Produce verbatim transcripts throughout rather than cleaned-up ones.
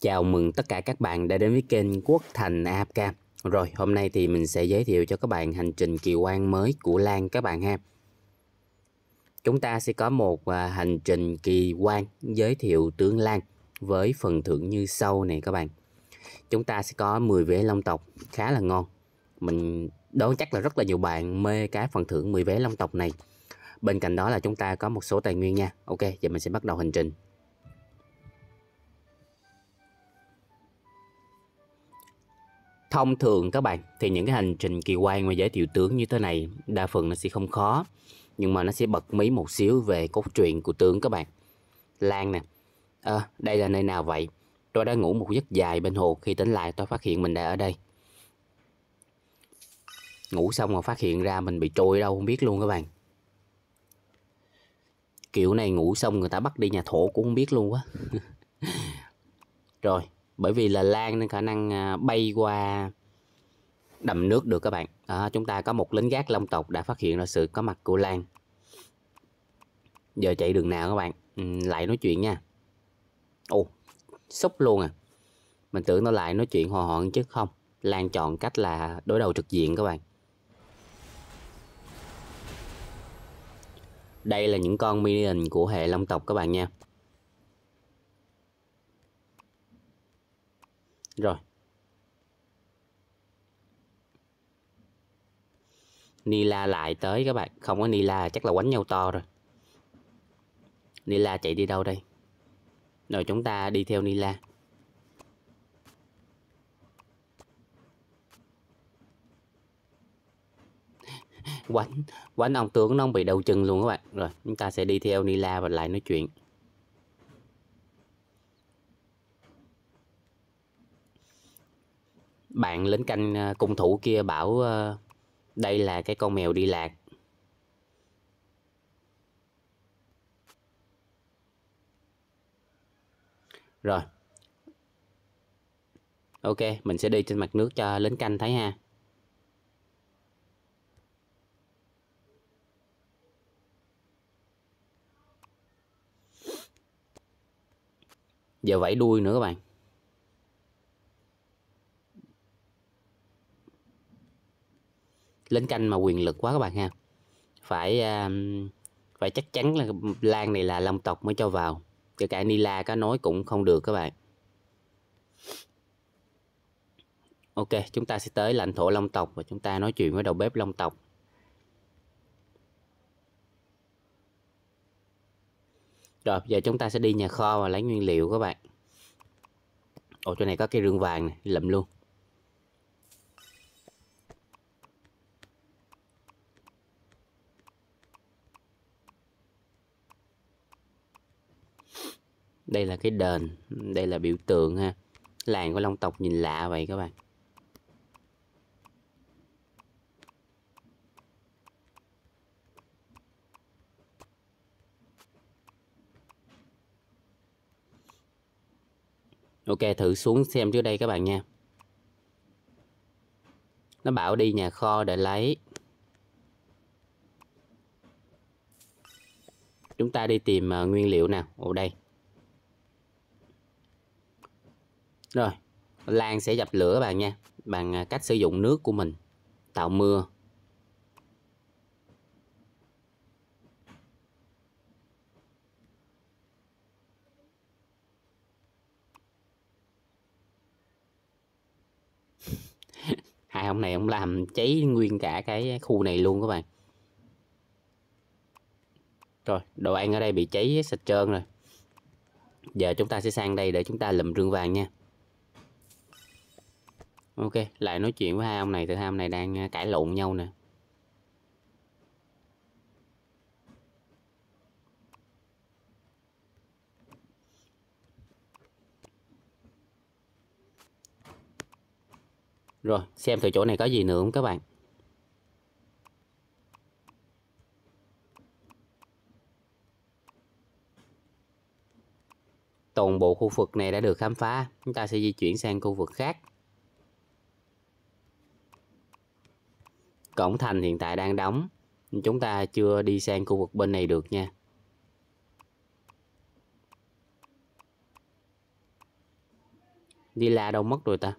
Chào mừng tất cả các bạn đã đến với kênh Quốc Thành a ép ca. Rồi, hôm nay thì mình sẽ giới thiệu cho các bạn hành trình kỳ quan mới của Lan các bạn ha. Chúng ta sẽ có một uh, hành trình kỳ quan giới thiệu tướng Lan với phần thưởng như sau này các bạn. Chúng ta sẽ có mười vé long tộc khá là ngon. Mình đoán chắc là rất là nhiều bạn mê cái phần thưởng mười vé long tộc này. Bên cạnh đó là chúng ta có một số tài nguyên nha. Ok, giờ mình sẽ bắt đầu hành trình. Thông thường các bạn thì những cái hành trình kỳ quan mà giới thiệu tướng như thế này đa phần nó sẽ không khó, nhưng mà nó sẽ bật mí một xíu về cốt truyện của tướng các bạn. Lan nè, à, đây là nơi nào vậy? Tôi đã ngủ một giấc dài bên hồ, khi tỉnh lại tôi phát hiện mình đã ở đây. Ngủ xong rồi phát hiện ra mình bị trôi đâu không biết luôn các bạn. Kiểu này ngủ xong người ta bắt đi nhà thổ cũng không biết luôn quá. Rồi, bởi vì là Lan nên khả năng bay qua đầm nước được các bạn. À, chúng ta có một lính gác long tộc đã phát hiện ra sự có mặt của Lan. Giờ chạy đường nào các bạn? Ừ, lại nói chuyện nha. Ồ, xúc luôn à. Mình tưởng nó lại nói chuyện hòa hoãn chứ không. Lan chọn cách là đối đầu trực diện các bạn. Đây là những con minion của hệ long tộc các bạn nha. Rồi. Nila lại tới các bạn. Không có Nila chắc là quánh nhau to rồi. Nila chạy đi đâu đây? Rồi chúng ta đi theo Nila. Quánh, quánh ông tướng nó không bị đầu chân luôn các bạn. Rồi chúng ta sẽ đi theo Nila và lại nói chuyện. Bạn lính canh cung thủ kia bảo đây là cái con mèo đi lạc. Rồi. Ok, mình sẽ đi trên mặt nước cho lính canh thấy ha. Giờ vẫy đuôi nữa các bạn. Lính canh mà quyền lực quá các bạn ha. Phải phải chắc chắn là Lan này là long tộc mới cho vào. Kể cả Nila có nói cũng không được các bạn. Ok, chúng ta sẽ tới lãnh thổ long tộc và chúng ta nói chuyện với đầu bếp long tộc. Rồi, giờ chúng ta sẽ đi nhà kho và lấy nguyên liệu các bạn. Ồ, chỗ này có cây rương vàng này, lụm luôn. Đây là cái đền, đây là biểu tượng ha. Làng của long tộc nhìn lạ vậy các bạn. Ok, thử xuống xem trước đây các bạn nha. Nó bảo đi nhà kho để lấy. Chúng ta đi tìm uh, nguyên liệu nào. Ồ đây. Rồi, Lan sẽ dập lửa các bạn nha. Bằng uh, cách sử dụng nước của mình. Tạo mưa. Hai ông này ông làm cháy nguyên cả cái khu này luôn các bạn. Rồi, đồ ăn ở đây bị cháy sạch trơn rồi. Giờ chúng ta sẽ sang đây để chúng ta lụm rương vàng nha. Ok, lại nói chuyện với hai ông này. Từ hai ông này đang cãi lộn nhau nè. Rồi, xem từ chỗ này có gì nữa không các bạn. Toàn bộ khu vực này đã được khám phá. Chúng ta sẽ di chuyển sang khu vực khác. Cổng thành hiện tại đang đóng. Chúng ta chưa đi sang khu vực bên này được nha. Nila đâu mất rồi ta?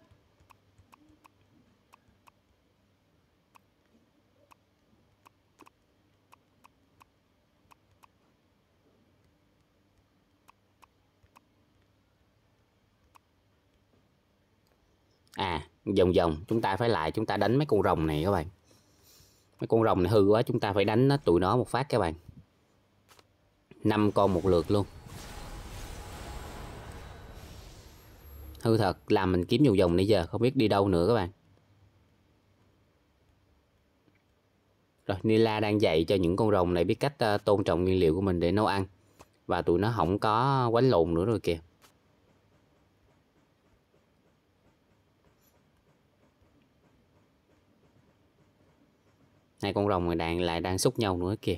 À, vòng vòng chúng ta phải lại chúng ta đánh mấy con rồng này các bạn. Mấy con rồng này hư quá, chúng ta phải đánh nó, tụi nó một phát các bạn. năm con một lượt luôn. Hư thật, làm mình kiếm vòng vòng nãy giờ không biết đi đâu nữa các bạn. Rồi, Nila đang dạy cho những con rồng này biết cách uh, tôn trọng nguyên liệu của mình để nấu ăn. Và tụi nó không có quánh lộn nữa rồi kìa. Hai con rồng này đang lại đang xúc nhau nữa kìa.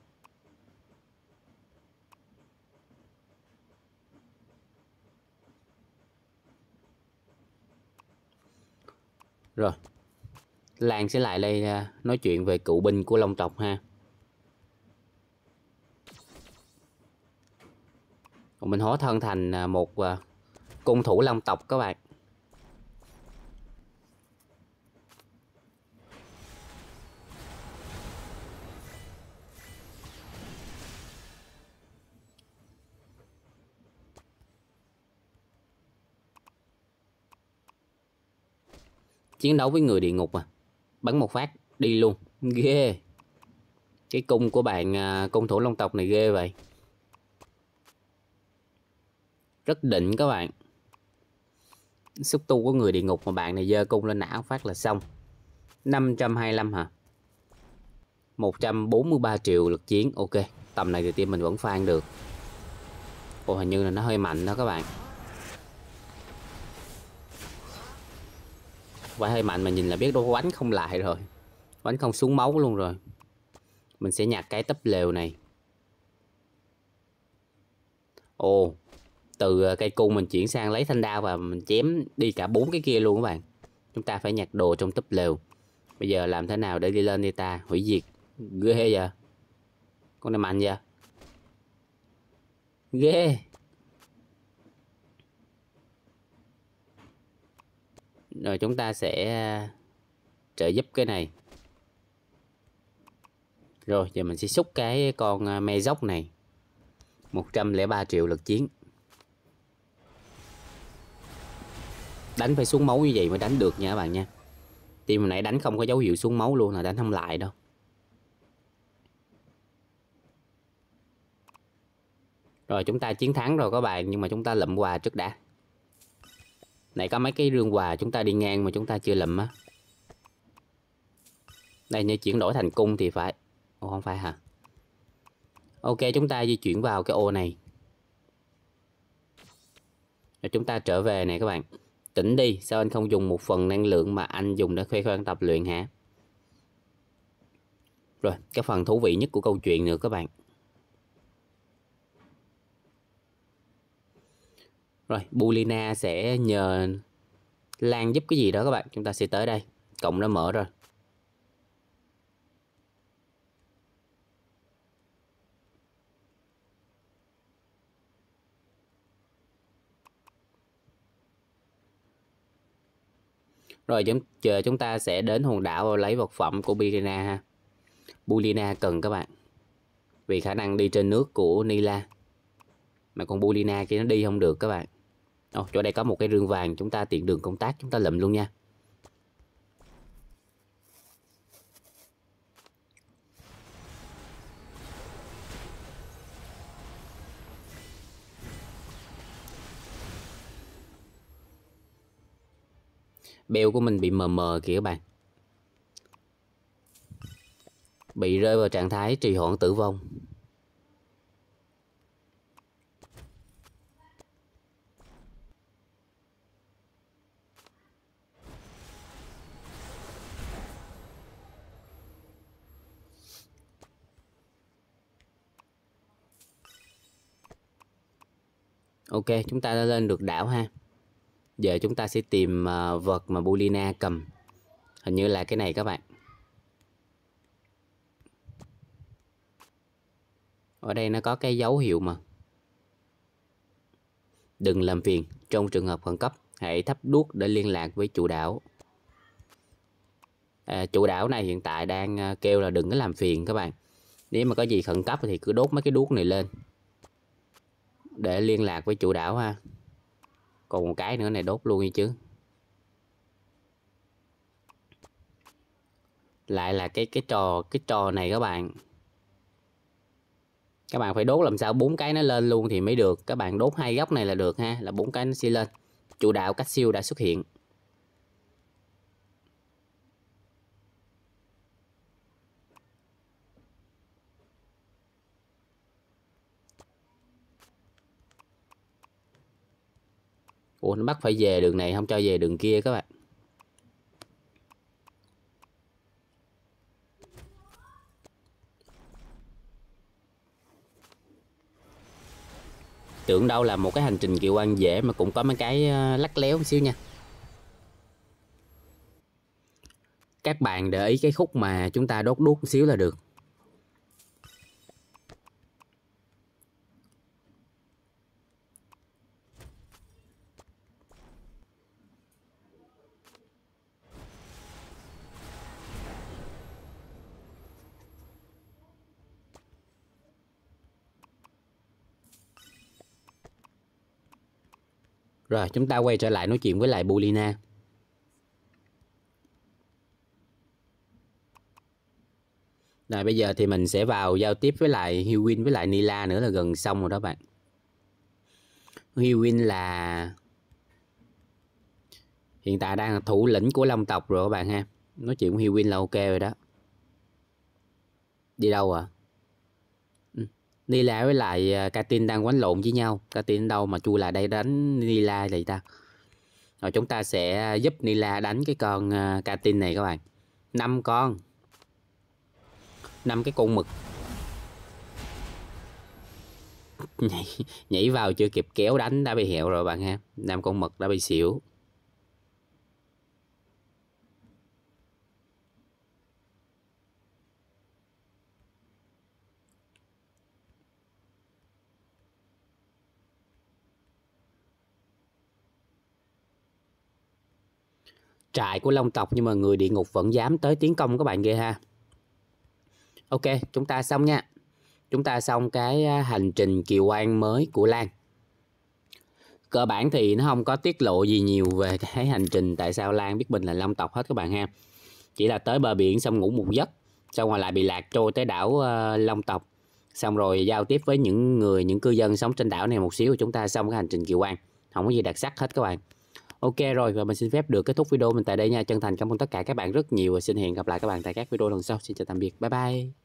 Rồi, Lan sẽ lại đây nói chuyện về cựu binh của Long tộc ha. Mình hóa thân thành một cung thủ Long tộc các bạn. Chiến đấu với người địa ngục à, bắn một phát đi luôn, ghê. Cái cung của bạn cung thủ Long tộc này ghê vậy, rất đỉnh các bạn. Xúc tu của người địa ngục mà bạn này giơ cung lên não phát là xong. Năm trăm hai mươi lăm hả? Một trăm bốn mươi ba triệu lực chiến. Ok, tầm này thì team mình vẫn phan được. Ồ, hình như là nó hơi mạnh đó các bạn. Phải hơi mạnh mà nhìn là biết đâu đánh không lại rồi, đánh không xuống máu luôn rồi. Mình sẽ nhặt cái tấp lều này. Ồ, từ cây cung mình chuyển sang lấy thanh đao và mình chém đi cả bốn cái kia luôn các bạn. Chúng ta phải nhặt đồ trong túp lều. Bây giờ làm thế nào để đi lên đi ta? Hủy diệt. Ghê vậy. Con này mạnh vậy. Ghê. Rồi chúng ta sẽ trợ giúp cái này. Rồi giờ mình sẽ xúc cái con me dốc này. Một trăm lẻ ba triệu lực chiến. Đánh phải xuống máu như vậy mới đánh được nha các bạn nha. Team hồi nãy đánh không có dấu hiệu xuống máu luôn, là đánh không lại đâu. Rồi chúng ta chiến thắng rồi các bạn, nhưng mà chúng ta lụm quà trước đã. Này có mấy cái rương quà chúng ta đi ngang mà chúng ta chưa lụm á. Đây nếu chuyển đổi thành cung thì phải. Ồ không phải hả? Ok, chúng ta di chuyển vào cái ô này. Rồi chúng ta trở về này các bạn. Tỉnh đi, sao anh không dùng một phần năng lượng mà anh dùng để khoe khoang tập luyện hả? Rồi, cái phần thú vị nhất của câu chuyện nữa các bạn. Rồi, Bulina sẽ nhờ Lan giúp cái gì đó các bạn. Chúng ta sẽ tới đây. Cộng đã mở rồi. Rồi chờ chúng ta sẽ đến hòn đảo lấy vật phẩm của Bulina ha. Bulina cần các bạn. Vì khả năng đi trên nước của Nila. Mà con Bulina kia nó đi không được các bạn. Ồ, chỗ đây có một cái rương vàng, chúng ta tiện đường công tác chúng ta lụm luôn nha. Beo của mình bị mờ mờ kìa các bạn. Bị rơi vào trạng thái trì hoãn tử vong. Ok, chúng ta đã lên được đảo ha. Giờ chúng ta sẽ tìm uh, vật mà Bulina cầm. Hình như là cái này các bạn. Ở đây nó có cái dấu hiệu mà. Đừng làm phiền trong trường hợp khẩn cấp. hãy thắp đuốc để liên lạc với chủ đảo. À, chủ đảo này hiện tại đang kêu là đừng có làm phiền các bạn. Nếu mà có gì khẩn cấp thì cứ đốt mấy cái đuốc này lên để liên lạc với chủ đảo ha. Còn một cái nữa này đốt luôn đi chứ. Lại là cái cái trò cái trò này các bạn. Các bạn phải đốt làm sao bốn cái nó lên luôn thì mới được. Các bạn đốt hai góc này là được ha, là bốn cái nó sẽ lên. Chủ đạo cách siêu đã xuất hiện. Ủa nó bắt phải về đường này, không cho về đường kia các bạn. Tưởng đâu là một cái hành trình kiệu quan dễ mà cũng có mấy cái lắc léo một xíu nha. Các bạn để ý cái khúc mà chúng ta đốt đuốc một xíu là được. Rồi chúng ta quay trở lại nói chuyện với lại Bulina. Rồi bây giờ thì mình sẽ vào giao tiếp với lại Hywin với lại Nilah nữa là gần xong rồi đó bạn. Hywin là hiện tại đang là thủ lĩnh của Long tộc rồi các bạn ha. Nói chuyện với Hywin là ok rồi đó. Đi đâu à? Ừ. Nilah với lại Katin đang quánh lộn với nhau. Katin đâu mà chui lại đây đánh Nilah vậy ta? Rồi chúng ta sẽ giúp Nilah đánh cái con Katin này các bạn. Năm con. Năm cái con mực. Nhảy, nhảy vào chưa kịp kéo đánh đã bị hẹo rồi bạn ha. Năm con mực đã bị xỉu. Trại của Long tộc nhưng mà người địa ngục vẫn dám tới tiến công các bạn ghê ha. Ok, chúng ta xong nha. Chúng ta xong cái hành trình kiều quan mới của Lan. Cơ bản thì nó không có tiết lộ gì nhiều về cái hành trình tại sao Lan biết mình là Long tộc hết các bạn ha. Chỉ là tới bờ biển xong ngủ một giấc, xong rồi lại bị lạc trôi tới đảo uh, Long tộc. Xong rồi giao tiếp với những người, những cư dân sống trên đảo này một xíu, chúng ta xong cái hành trình kiều quan. Không có gì đặc sắc hết các bạn. Ok rồi, và mình xin phép được kết thúc video mình tại đây nha. Chân thành cảm ơn tất cả các bạn rất nhiều và xin hẹn gặp lại các bạn tại các video lần sau. Xin chào tạm biệt, bye bye.